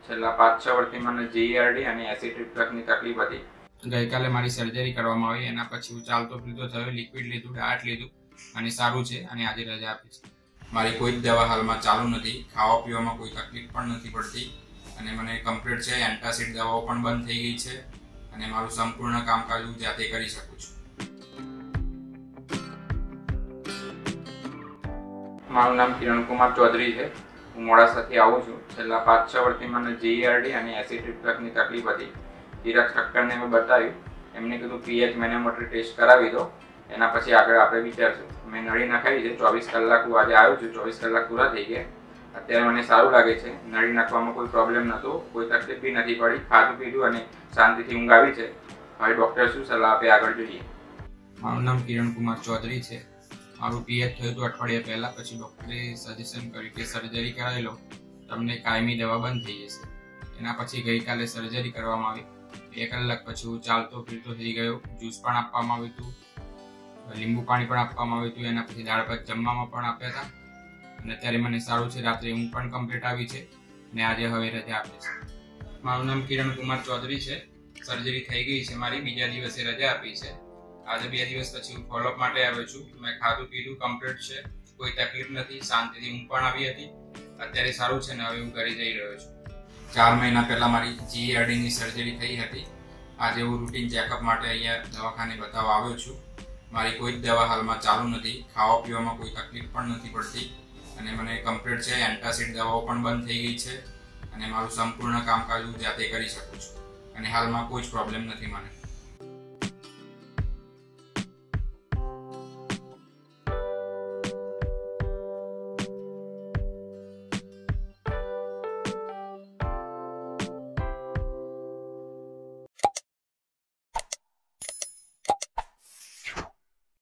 છેલ્લા 5-6 વર્ષથી મને જીઆરડી અને એસિડ રિફ્લક્સની તકલીફ હતી. ગઈકાલે મારી સર્જરી કરવામાં આવી. એના પછી હું ચાલતો ફીરતો થયો, લિક્વિડ લીધું, ડાયટ લીધું અને સારું છે અને આજે રજા આપી છે. મારી કોઈ જ દવા હાલમાં ચાલુ નથી. ખાવા પીવામાં કોઈ તકલીફ પણ નથી પડતી અને મને કમ્પ્લીટ છે. એન્ટાસિડ દવાઓ પણ બંધ થઈ ગઈ છે અને મારું સંપૂર્ણ કામકાજ હું જાતે કરી શકું છું. મારું નામ કિરણકુમાર ચૌધરી છે. હું મોડાસાથી આવું છું. છેલ્લા 5-6 વર્ષથી મને જીઆરડી અને એસિડ રિફ્લક્સની તકલીફ હતી. ચિરાગ ઠક્કરને મેં બતાવ્યું. એમને કીધું પીએચ મેનોમેટ્રી ટેસ્ટ કરાવી દો, એના પછી આગળ આપણે વિચારશું. મેં નળી નખાવી છે. 24 કલાક હું આજે આવ્યો છું. 24 કલાક પૂરા થઈ ગયા. અત્યારે મને સારું લાગે છે. નળી નાખવામાં કોઈ પ્રોબ્લેમ નહોતો, કોઈ તકલીફ બી નથી પડી. ખાધું પીધું અને શાંતિથી ઊંઘ આવી છે. હવે ડૉક્ટર શું સલાહ આપે આગળ જોઈએ. મારું નામ કિરણકુમાર ચૌધરી છે. મારું પીએચ થયું હતું અઠવાડિયા પહેલાં. પછી ડૉક્ટરે સજેશન કર્યું કે સર્જરી કરાવી લો, તમને કાયમી દવા બંધ થઈ જશે. એના પછી ગઈકાલે સર્જરી કરવામાં આવી. 2 કલાક પછી હું ચાલતો ફીરતો થઈ ગયો. જ્યુસ પણ આપવામાં આવ્યું હતું, લીંબુ પાણી પણ આપવામાં આવ્યું હતું. એના પછી દાળ ભાત જમવામાં પણ આપ્યા હતા અને અત્યારે મને સારું છે. રાત્રે ઊંઘ પણ કમ્પ્લીટ આવી છે અને આજે હવે રજા આપી છે. મારું નામ કિરણકુમાર ચૌધરી છે. સર્જરી થઈ ગઈ છે મારી. બીજા દિવસે રજા આપી છે. આજે 2 દિવસ પછી હું ફોલોઅપ માટે આવ્યો છું. મેં ખાધું પીધું કમ્પ્લીટ છે, કોઈ તકલીફ નથી. શાંતિથી ઊંઘ પણ આવી હતી. અત્યારે સારું છે ને હવે હું ઘરે જઈ રહ્યો છું. 4 મહિના પહેલા મારી જીઆરડીની સર્જરી થઈ હતી. આજે હું રૂટીન ચેકઅપ માટે અહીંયા દવાખાને બતાવવા આવ્યો છું. મારી કોઈ જ દવા હાલમાં ચાલુ નથી. ખાવા પીવામાં કોઈ તકલીફ પણ નથી પડતી અને મને કમ્પ્લીટ છે. એન્ટાસિડ દવાઓ પણ બંધ થઈ ગઈ છે અને મારું સંપૂર્ણ કામકાજ હું જાતે કરી શકું છું અને હાલમાં કોઈ જ પ્રોબ્લેમ નથી મને.